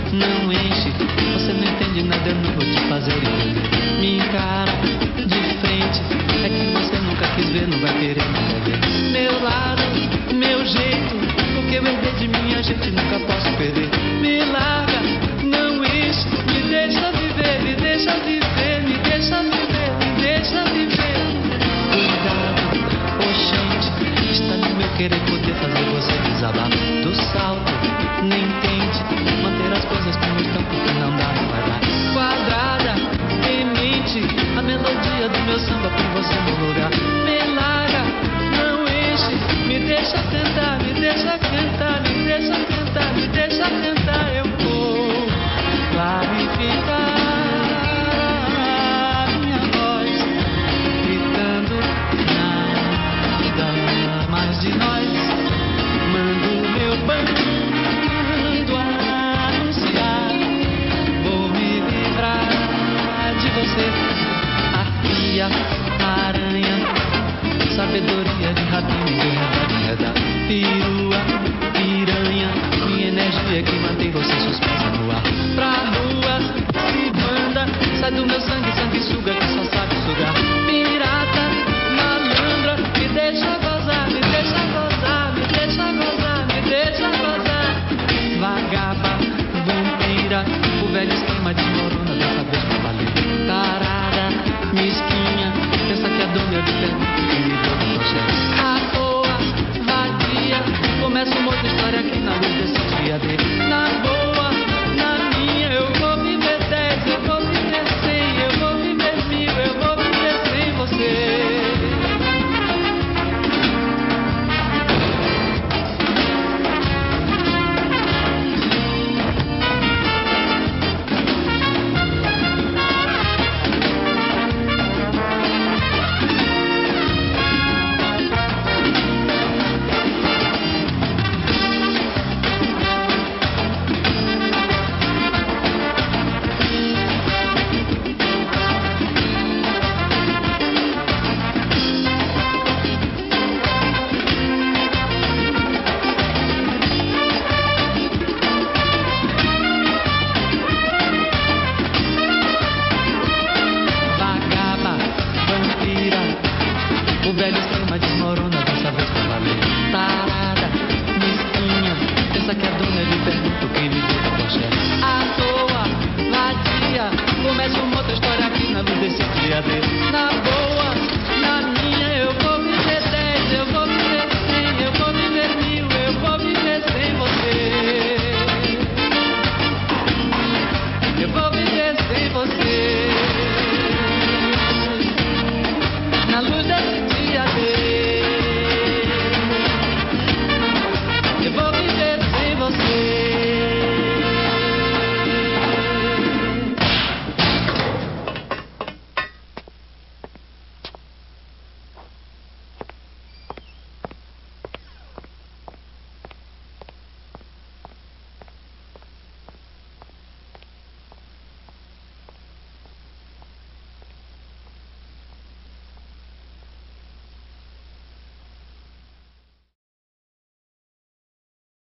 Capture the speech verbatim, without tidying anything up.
não enche. Você não entende nada, eu não vou te fazer entender. Me encara de frente, é que você nunca quis ver, não vai querer nunca ver. Meu lado, meu jeito, o que eu herdei de minha gente nunca posso perder. Me larga, não enche, me deixa viver, me deixa viver, me deixa viver, me deixa viver. Cuidado, oxente, está no meu querer poder fazer você desabar do salto, nem tente manter as coisas como estão, porque não dá, não vai dar. Quadrada, em mente, a melodia do meu samba põe você no lugar. Me larga, não enche, me deixa cantar, me deixa cantar, me deixa cantar, me deixa cantar. Eu vou clarificar a minha voz, gritando nada mais de nós. Mando meu bando anunciar, vou me livrar de você. Arpia, aranha, sabedoria de ratinho, de enredar, de enredar. Perua, piranha, minha energia que mantém você suspensa no ar. Pra rua, se banda, sai do meu sangue, sanguessuga que só sabe sugar. Pirata, malandra, me deixa gozar, me deixa gozar, me deixa gozar, me deixa gozar. Vagaba, vampira, o velho esquema de morona dessa vez pra valer. Tarada, mesquinha, pensa que a dona é de pé que me deu no processo. A boa, vadia, começa uma outra história aqui na luz desse dia D. Na boa, na minha, eu vou viver dez, eu vou viver cem, eu vou viver mil, eu vou viver sem você. O velho esquema desmorona dessa vez pra valer. Tarada, mesquinha, pensa que a dona é de pergunta quem me deu a poxa. À toa, vadia, começa uma outra história aqui na luz desse dia D.